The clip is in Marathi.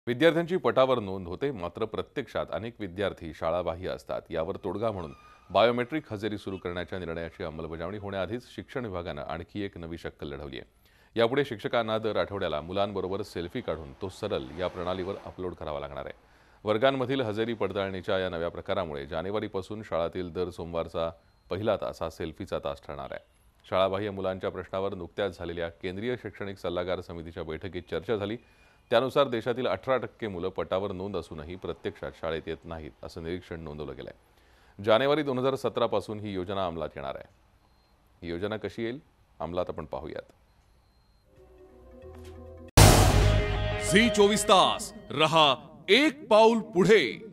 विद्यार्थ्यांची पटावर नोंद होते, मात्र प्रत्यक्षात अनेक विद्यार्थी शाळाबाह्य असतात। यावर तोडगा म्हणून बायोमेट्रिक हजेरी सुरू करण्याच्या निर्णयाची अंमलबजावणी होण्याआधीच शिक्षण विभागाने आणखी एक नवी शक्कल लढवली आहे। यापुढे शिक्षकांना दर आठवड्याला मुलांबरोबर सेल्फी काढून तो सरळ या प्रणालीवर अपलोड करावा लागणार आहे। वर्गांमधील हजेरी पडताळणीच्या या नव्या प्रकारामुळे जानेवारीपासून शाळातील दर सोमवारचा पहिला तास हा सेल्फीचा तास ठरणार आहे। शाळाबाह्य मुलांच्या प्रश्नावर नुकत्याच झालेल्या केंद्रीय शैक्षणिक सल्लागार समितीच्या बैठकीत चर्चा झाली। त्यानुसार देशातील 18% मुलं पटावर नोंद असूनही प्रत्यक्षात शाळेत येत नाहीत, असं निरीक्षण नोंदवलं गेलंय। जानेवारी 2017 पासून ही योजना अंमलात येणार आहे। ही योजना कशी येईल अंमलात आपण पाहूयात। झी 24 तास रहा एक पाऊल पुढे।